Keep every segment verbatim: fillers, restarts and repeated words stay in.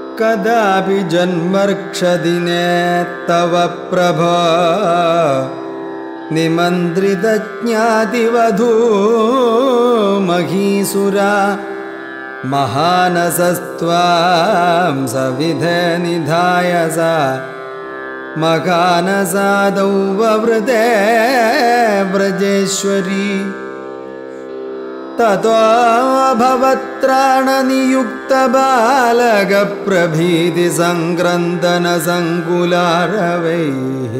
कदापि जन्मर्क्षदिने तव प्रभो निमन्त्रितज्ञातिवधू महीसुरा महानसस्त्वां सविधे निधाय सा मखानसादौ ववृते व्रजेश्वरी ततो भवत्राणनियुक्तबालकप्रभीतिसङ्क्रन्दनसङ्कुलारवैः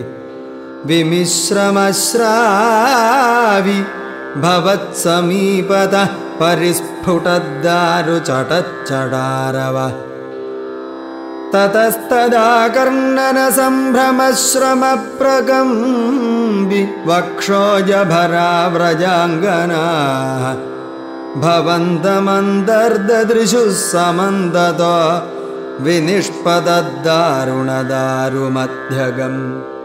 विमिश्रमश्रावि भवत्समीपतः परिस्फुटद्दारुचटच्चडारव ततस्तदा कर्णनसम्भ्रमश्रमप्रकम्बि वक्षोजभरा व्रजाङ्गनाः भवन्तमन्तर्ददृशुः समन्ततो विनिष्पतद्दारुणदारुमध्यगम्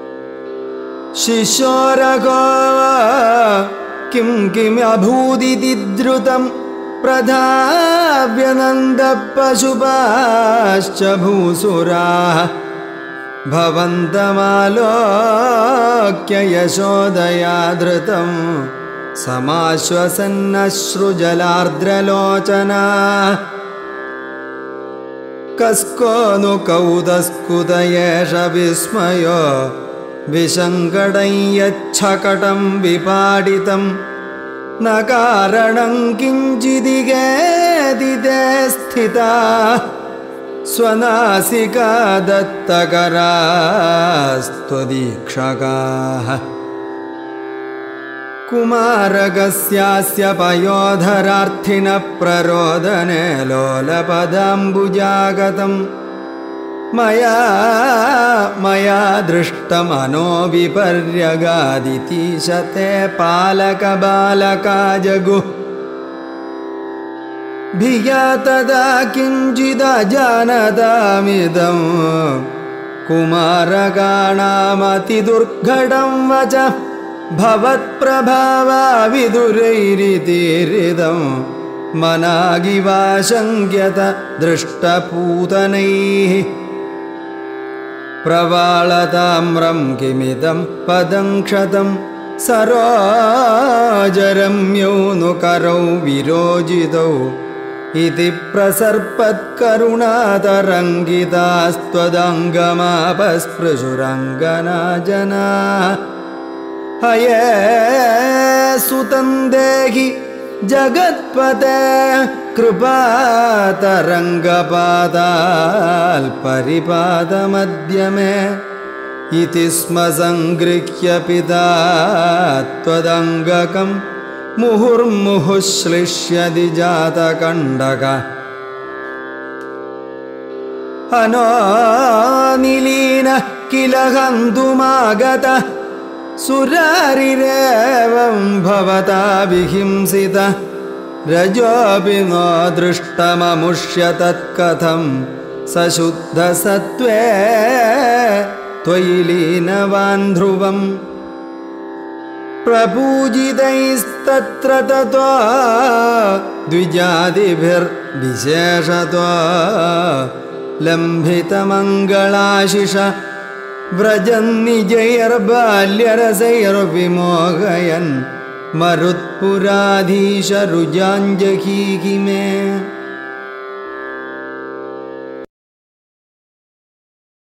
शिशोरगो किं किमभूदिति द्रुतं प्रधाव्यनन्दपशुपाश्च भूसुराः भवन्तमालोक्य यशोदया धृतं समाश्वसन्नश्रुजलार्द्रलोचना कस्को नु कौतस्कुत एष विस्मयो विसङ्कटं यच्छकटं विपाडितं न कारणं किञ्चिदिगेदिते स्थिता स्वनासिका दत्तकरास्त्वदीक्षकाः कुमारकस्यास्य पयोधरार्थिनः प्ररोदने लोलपदाम्बुजागतम् मया मया दृष्टमनोविपर्यगादितीशते पालकबालका जगुः भिया तदा किञ्चिदजानतामिदं कुमारकाणामतिदुर्घटं वचः भवत्प्रभावाविदुरैरितीरिदं मनागिवाशङ्क्यत दृष्टपूतनैः प्रवालताम्रं किमिदं पदं क्षतं सरोजरम्यौ नु करौ विरोजितौ इति प्रसर्पत्करुणातरङ्गितास्त्वदङ्गमापस्पृशुरङ्गना जना हये सुतं देहि जगत्पते कृपातरङ्गपादाल्परिपादमध्यमे इति स्म सङ्गृह्य पिता त्वदङ्गकं मुहुर्मुहुः श्लिष्यति जातकण्डक अनोनिलीनः किल हन्तुमागतः सुरारिरेवं भवता विहिंसितः रजोऽपि नो दृष्टममुष्य तत्कथं सशुद्धसत्त्वे त्वयि लीनवान् ध्रुवम् प्रपूजितैस्तत्र ततो द्विजातिभिर्विशेषतो लम्भितमङ्गलाशिष व्रजन्निजैर्बाल्यरसैर्विमोहयन् मरुत्पुराधीशरुजाञ्जहीहि मे।